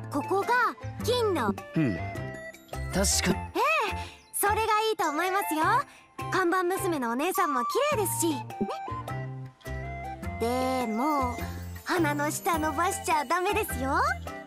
ここが金の。 うん、確か。 それがいいと思いますよ。看板娘のお姉さんも綺麗ですしね。でも鼻の下伸ばしちゃダメですよ。